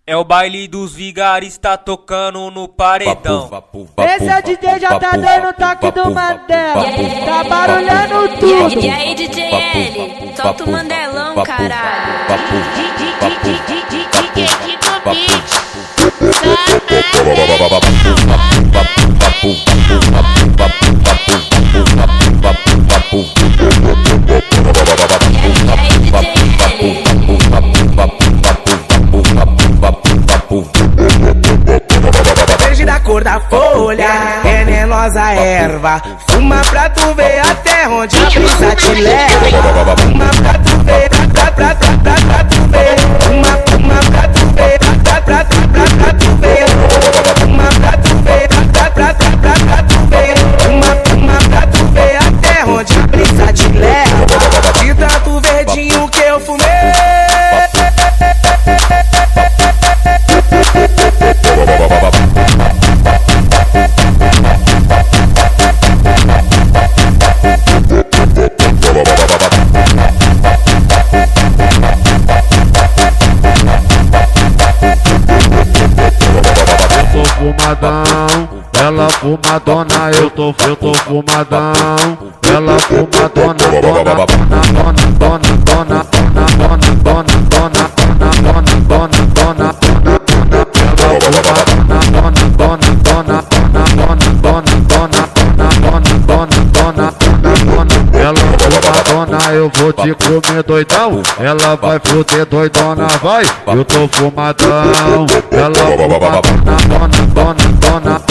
É o baile dos vigaristas tocando no paredão. Esse é o DJ JD no toque do Mandela. Tá barulhando tudo. E aí, DJ L, solta o Mandelão, caralho. Verde da cor da folha, venenosa erva. Fuma pra tu ver até onde a brisa te leva. Fuma pra tu ver, pra tu ver. Fuma pra tu ver, pra tu ver. Fuma pra tu ver, pra tu ver. Fuma pra tu ver até onde a brisa te leva. De tanto verdinho que eu fumei. Fumadão, ela fumadona, eu tô fumadão, ela fumadona, eu vou te comer doidão, ela vai foder doidona, vai, eu tô fumadão, ela fumadona,